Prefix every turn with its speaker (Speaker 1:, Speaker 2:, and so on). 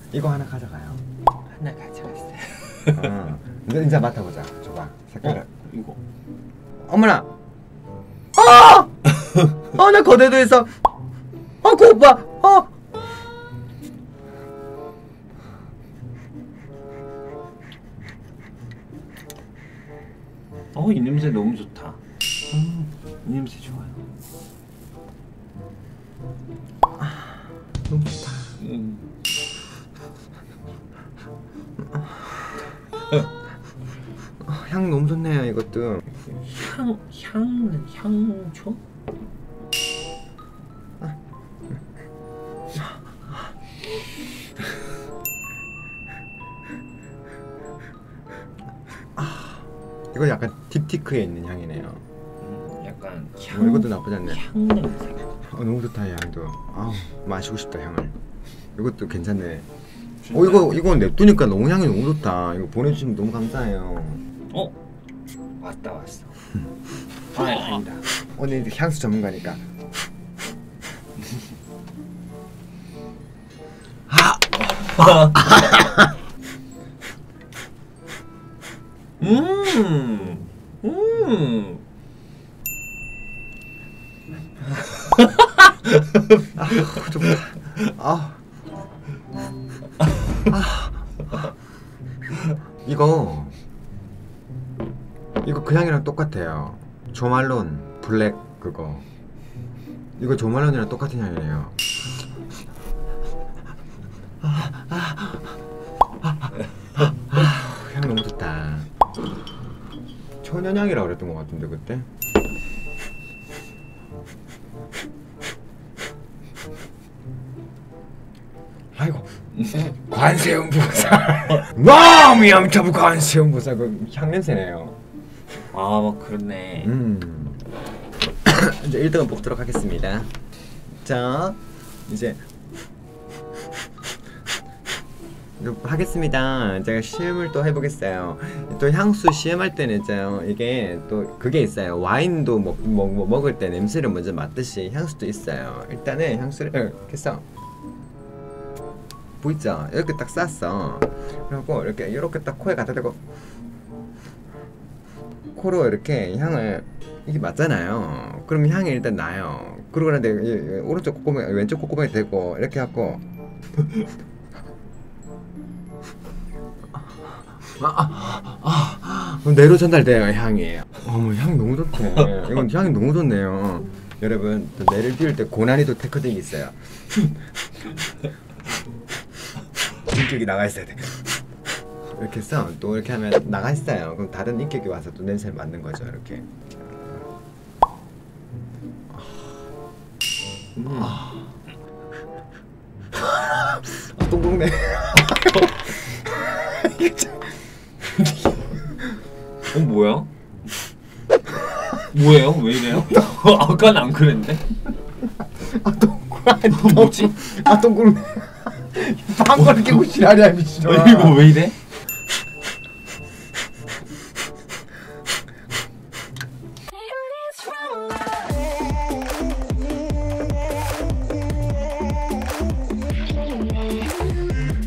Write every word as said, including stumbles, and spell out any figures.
Speaker 1: 이거 하나 가져가요.
Speaker 2: 하나 가져갔어요.
Speaker 1: 어. 이제, 이제 맡아보자. 줘봐. 색깔을.
Speaker 2: 어? 이거.
Speaker 1: 어머나. 아! 어, 나 거대도 있어. 어, 그 오빠. 어.
Speaker 2: 어, 이 냄새 너무 좋다. 음, 이 냄새 좋아요.
Speaker 1: 아, 너무 좋다.
Speaker 2: 음.
Speaker 1: 어, 향 너무 좋네요, 이것도.
Speaker 2: 향, 향은 향초?
Speaker 1: 이거 약간 딥티크에 있는 향이네요.
Speaker 2: 음, 약간
Speaker 1: 향. 어, 이것도 나쁘지 않네.
Speaker 2: 향 냄새.
Speaker 1: 어, 너무 좋다, 이 향도. 아우, 마시고 싶다, 향을. 이것도 괜찮네. 어, 이거 이거 냅두니까 너무 향이 너무 좋다. 이거 보내주시면 너무 감사해요.
Speaker 2: 어? 왔다 왔어. 아, 아니다.
Speaker 1: 오늘 향수 전문가니까.
Speaker 2: 음, 음.
Speaker 1: 아, 좋다. 아, 아, 이거 이거 그 향이랑 똑같아요. 조말론 블랙 그거. 이거 조말론이랑 똑같은 향이에요. 아, 아, 아, 아, 아, 향 너무 좋다. 천연향이라고 그랬던 것 같은데 그때. 아이고, 관세음보살. 너무 영탑 관세음보살 그 향냄새네요.
Speaker 2: 아, 뭐 그렇네.
Speaker 1: 음. 이제 일 등은 뽑도록 하겠습니다. 자, 이제 하겠습니다. 제가 시음을 또 해보겠어요. 또 향수 시음할 때는 있잖아요. 이게 또 그게 있어요. 와인도 먹, 먹, 먹, 먹을 때 냄새를 먼저 맡듯이 향수도 있어요. 일단은 향수를 이렇게 써. 보이죠? 이렇게 딱 쌌어. 그리고 이렇게 이렇게 딱 코에 갖다 대고 코로 이렇게 향을 이게 맞잖아요. 그럼 향이 일단 나요. 그러고 나는데 오른쪽 콧구멍 왼쪽 콧구멍에 대고 이렇게 하고 아, 아, 아, 아, 내로 전달돼요 향이. 어머 향이 너무 좋대. 이건 향이 너무 좋네요. 여러분 또 뇌를 비울 때 고난이도 테크닉이 있어요. 인격이 나가 있어야 돼. 이렇게 해서 또 이렇게 하면 나가 있어요. 그럼 다른 인격이 와서 또 냄새를 맡는 거죠. 이렇게. 음. 아, 똥공네.
Speaker 2: 어, 뭐야? 뭐예요? 왜 이래요? 아까는 안 그랬는데?
Speaker 1: 아 똥공.
Speaker 2: 뭐지?
Speaker 1: 아 똥공. 방걸 끼고 지랄이야 미친놈아.
Speaker 2: 이거 왜 이래?